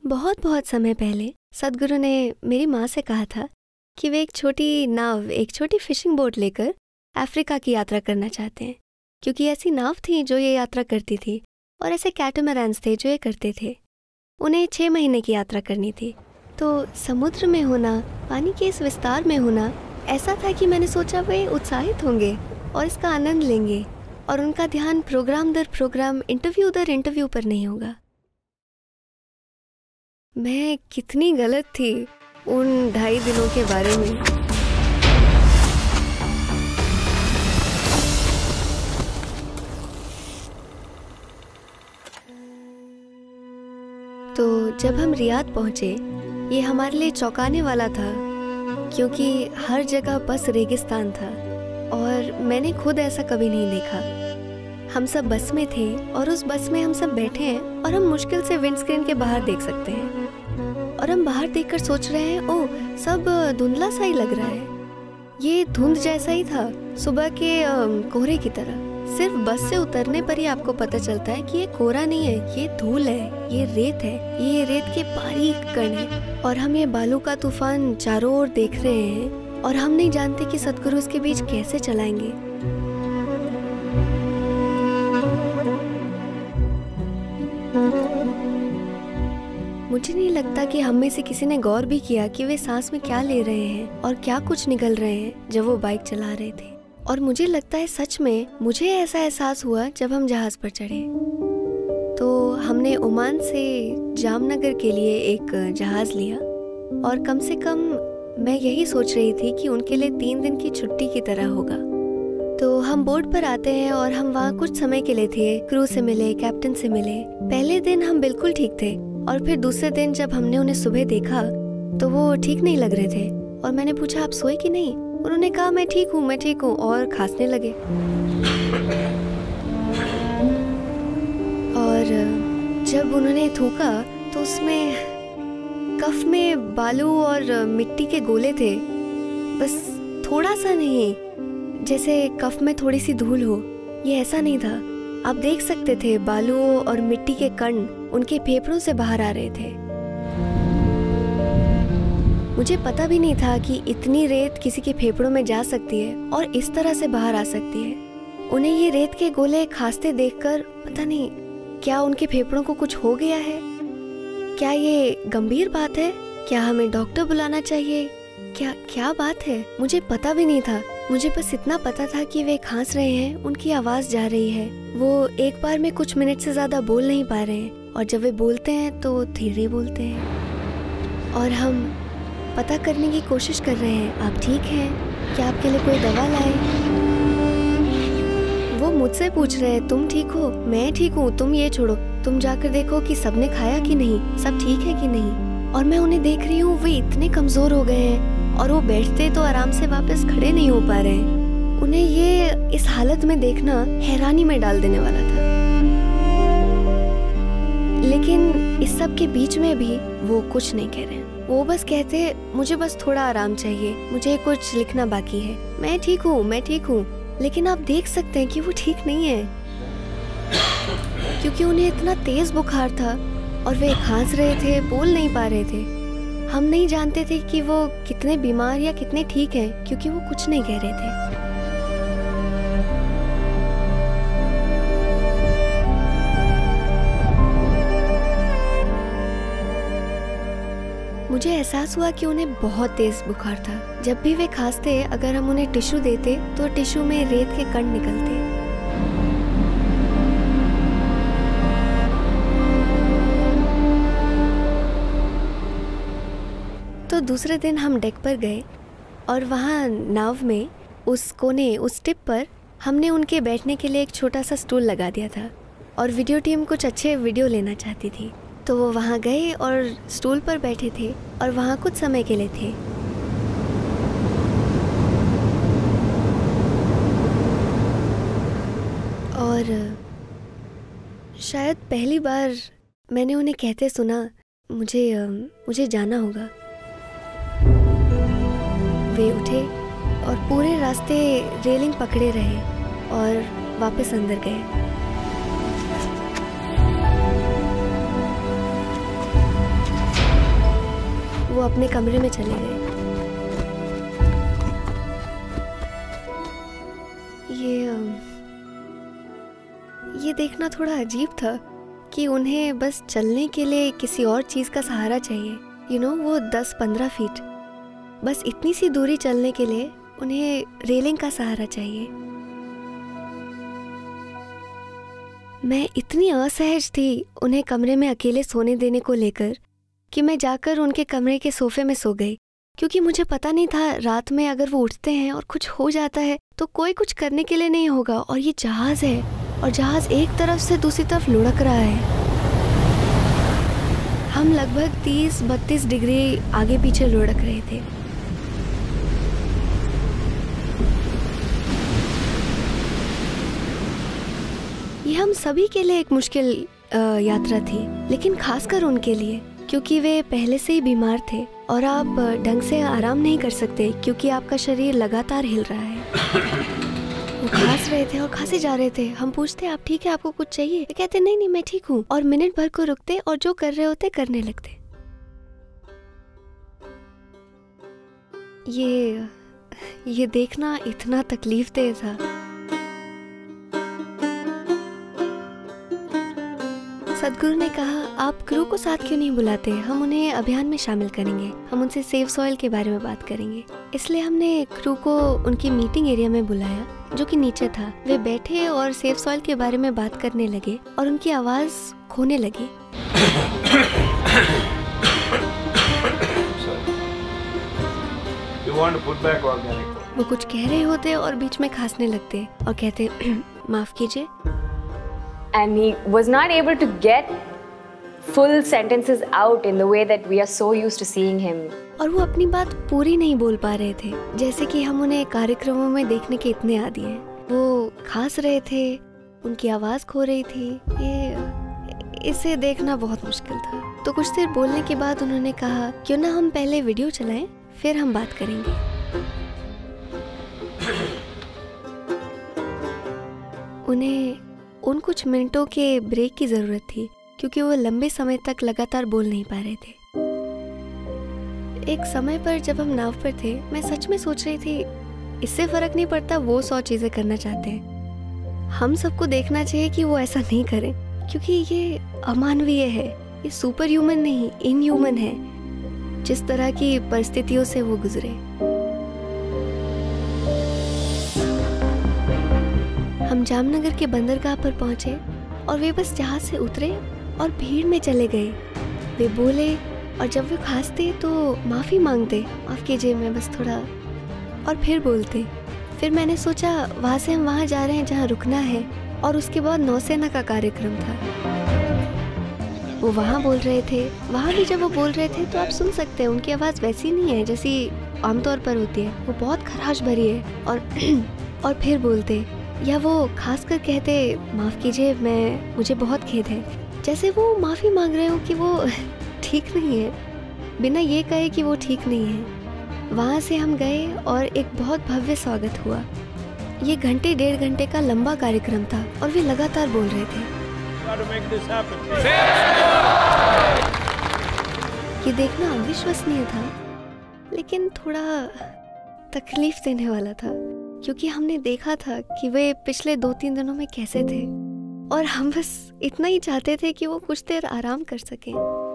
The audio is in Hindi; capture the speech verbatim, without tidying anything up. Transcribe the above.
बहुत बहुत समय पहले सदगुरु ने मेरी माँ से कहा था कि वे एक छोटी नाव, एक छोटी फिशिंग बोट लेकर अफ्रीका की यात्रा करना चाहते हैं, क्योंकि ऐसी नाव थी जो ये यात्रा करती थी और ऐसे कैटमैरान्स थे जो ये करते थे। उन्हें छः महीने की यात्रा करनी थी। तो समुद्र में होना, पानी के इस विस्तार में होना, ऐसा था कि मैंने सोचा वे उत्साहित होंगे और इसका आनंद लेंगे और उनका ध्यान प्रोग्राम दर प्रोग्राम, इंटरव्यू दर इंटरव्यू पर नहीं होगा। मैं कितनी गलत थी उन ढाई दिनों के बारे में। तो जब हम रियाद पहुंचे, ये हमारे लिए चौंकाने वाला था, क्योंकि हर जगह बस रेगिस्तान था और मैंने खुद ऐसा कभी नहीं देखा। हम सब बस में थे और उस बस में हम सब बैठे हैं और हम मुश्किल से विंडस्क्रीन के बाहर देख सकते हैं और हम बाहर देखकर सोच रहे हैं, ओह सब धुंधला सा ही लग रहा है। ये धुंध जैसा ही था, सुबह के कोहरे की तरह। सिर्फ बस से उतरने पर ही आपको पता चलता है कि ये कोहरा नहीं है, ये धूल है, ये रेत है, ये रेत के बारीक कण है और हम ये बालू का तूफान चारों ओर देख रहे हैं और हम नहीं जानते कि सदगुरु इसके बीच कैसे चलाएंगे। मुझे नहीं लगता कि हम में से किसी ने गौर भी किया कि वे सांस में क्या ले रहे हैं और क्या कुछ निकल रहे हैं जब वो बाइक चला रहे थे। और मुझे लगता है सच में मुझे ऐसा एहसास हुआ जब हम जहाज पर चढ़े। तो हमने ओमान से जामनगर के लिए एक जहाज लिया और कम से कम मैं यही सोच रही थी कि उनके लिए तीन दिन की छुट्टी की तरह होगा। तो हम बोट पर आते हैं और हम वहाँ कुछ समय के लिए थे। क्रू से मिले, कैप्टन से मिले। पहले दिन हम बिल्कुल ठीक थे और फिर दूसरे दिन जब हमने उन्हें सुबह देखा तो वो ठीक नहीं लग रहे थे और मैंने पूछा, आप सोए कि नहीं? उन्होंने कहा, मैं ठीक हूँ, मैं ठीक हूँ, और खांसने लगे। और जब उन्होंने थूका तो उसमें कफ में बालू और मिट्टी के गोले थे, बस थोड़ा सा नहीं, जैसे कफ में थोड़ी सी धूल हो। ये ऐसा नहीं था, आप देख सकते थे बालू और मिट्टी के कण उनके फेफड़ों से बाहर आ रहे थे। मुझे पता भी नहीं था कि इतनी रेत किसी के फेफड़ों में जा सकती है और इस तरह से बाहर आ सकती है। उन्हें ये रेत के गोले खांसते देखकर पता नहीं क्या उनके फेफड़ों को कुछ हो गया है, क्या ये गंभीर बात है, क्या हमें डॉक्टर बुलाना चाहिए, क्या क्या बात है? मुझे पता भी नहीं था। मुझे बस इतना पता था कि वे खांस रहे हैं, उनकी आवाज जा रही है। वो एक बार में कुछ मिनट से ज्यादा बोल नहीं पा रहे हैं और जब वे बोलते हैं तो धीरे बोलते हैं। और हम पता करने की कोशिश कर रहे हैं, आप ठीक हैं? क्या आपके लिए कोई दवा लाए? वो मुझसे पूछ रहे हैं, तुम ठीक हो? मैं ठीक हूँ, तुम ये छोड़ो, तुम जाकर देखो कि सबने खाया कि नहीं, सब ठीक है कि नहीं। और मैं उन्हें देख रही हूँ, वे इतने कमजोर हो गए हैं और वो बैठते तो आराम से वापस खड़े नहीं हो पा रहे हैं। उन्हें ये इस हालत में देखना हैरानी में डाल देने वाला था। लेकिन इस सब के बीच में भी वो कुछ नहीं कह रहे। वो बस कहते, मुझे बस थोड़ा आराम चाहिए, मुझे कुछ लिखना बाकी है, मैं ठीक हूँ, मैं ठीक हूँ। लेकिन आप देख सकते हैं कि वो ठीक नहीं है, क्योंकि उन्हें इतना तेज बुखार था और वे खांस रहे थे, बोल नहीं पा रहे थे। हम नहीं जानते थे कि वो कितने बीमार या कितने ठीक हैं, क्योंकि वो कुछ नहीं कह रहे थे। मुझे एहसास हुआ कि उन्हें बहुत तेज बुखार था। जब भी वे खांसते, अगर हम उन्हें टिश्यू देते तो टिश्यू में रेत के कण निकलते। तो दूसरे दिन हम डेक पर गए और वहाँ नाव में उस कोने, उस टिप पर हमने उनके बैठने के लिए एक छोटा सा स्टूल लगा दिया था और वीडियो टीम कुछ अच्छे वीडियो लेना चाहती थी। तो वो वहाँ गए और स्टूल पर बैठे थे और वहाँ कुछ समय के लिए थे। और शायद पहली बार मैंने उन्हें कहते सुना, मुझे मुझे जाना होगा। वे उठे और पूरे रास्ते रेलिंग पकड़े रहे और वापस अंदर गए। अपने कमरे में चले गए। ये ये देखना थोड़ा अजीब था कि उन्हें बस चलने के लिए किसी और चीज़ का सहारा चाहिए। यू नो, वो दस पंद्रह फीट, बस इतनी सी दूरी चलने के लिए उन्हें रेलिंग का सहारा चाहिए। मैं इतनी असहज थी उन्हें कमरे में अकेले सोने देने को लेकर कि मैं जाकर उनके कमरे के सोफे में सो गई, क्योंकि मुझे पता नहीं था रात में अगर वो उठते हैं और कुछ हो जाता है तो कोई कुछ करने के लिए नहीं होगा। और ये जहाज है और जहाज एक तरफ से दूसरी तरफ लुढ़क रहा है। हम लगभग तीस बत्तीस डिग्री आगे पीछे लुढ़क रहे थे। ये हम सभी के लिए एक मुश्किल यात्रा थी, लेकिन खासकर उनके लिए, क्योंकि वे पहले से ही बीमार थे और आप ढंग से आराम नहीं कर सकते क्योंकि आपका शरीर लगातार हिल रहा है। वो खांस रहे थे और खांसे जा रहे थे। हम पूछते, आप ठीक है, आपको कुछ चाहिए? वे कहते, नहीं नहीं मैं ठीक हूँ, और मिनट भर को रुकते और जो कर रहे होते करने लगते। ये ये देखना इतना तकलीफदेह था। सदगुरु ने कहा, आप क्रू को साथ क्यों नहीं बुलाते? हम उन्हें अभियान में शामिल करेंगे, हम उनसे सेव सॉइल के बारे में बात करेंगे। इसलिए हमने क्रू को उनकी मीटिंग एरिया में बुलाया, जो कि नीचे था। वे बैठे और सेव सॉइल के बारे में बात करने लगे और उनकी आवाज खोने लगी। वो कुछ कह रहे होते और बीच में खांसने लगते और कहते, माफ कीजिए। And he was not able to get full sentences out in the way that we are so used to seeing him. और वो अपनी बात पूरी नहीं बोल पा रहे थे, जैसे कि हम उन्हें कार्यक्रमों में देखने के इतने आदी हैं। वो खांस रहे थे, उनकी आवाज खो रही थी। ये इसे देखना बहुत मुश्किल था। तो कुछ देर बोलने के बाद उन्होंने कहा, क्यों ना हम पहले वीडियो चलाएं, फिर हम बात करेंगे। उन्हें उन कुछ मिनटों के ब्रेक की जरूरत थी, क्योंकि वो लंबे समय तक लगातार बोल नहीं पा रहे थे। एक समय पर जब हम नाव पर थे, मैं सच में सोच रही थी, इससे फर्क नहीं पड़ता वो सौ चीजें करना चाहते हैं, हम सबको देखना चाहिए कि वो ऐसा नहीं करें, क्योंकि ये अमानवीय है। ये सुपर ह्यूमन नहीं, इन ह्यूमन है, जिस तरह की परिस्थितियों से वो गुजरे। हम जामनगर के बंदरगाह पर पहुंचे और वे बस जहाज से उतरे और भीड़ में चले गए। वे बोले और जब वे खांसते तो माफ़ी मांगते, माफ़ कीजिए मैं बस थोड़ा, और फिर बोलते। फिर मैंने सोचा वहाँ से हम वहाँ जा रहे हैं जहाँ रुकना है, और उसके बाद नौसेना का कार्यक्रम था। वो वहाँ बोल रहे थे, वहाँ भी जब वो बोल रहे थे तो आप सुन सकते हैं उनकी आवाज़ वैसी नहीं है जैसी आमतौर पर होती है। वो बहुत खराश भरी है। और और फिर बोलते, या वो खास कर कहते, माफ़ कीजिए मैं मुझे बहुत खेद है, जैसे वो माफ़ी मांग रहे हो कि वो ठीक नहीं है, बिना ये कहे कि वो ठीक नहीं है। वहाँ से हम गए और एक बहुत भव्य स्वागत हुआ। ये घंटे डेढ़ घंटे का लंबा कार्यक्रम था और वे लगातार बोल रहे थे। ये देखना अविश्वसनीय था, लेकिन थोड़ा तकलीफ देने वाला था, क्योंकि हमने देखा था कि वे पिछले दो तीन दिनों में कैसे थे, और हम बस इतना ही चाहते थे कि वो कुछ देर आराम कर सकें।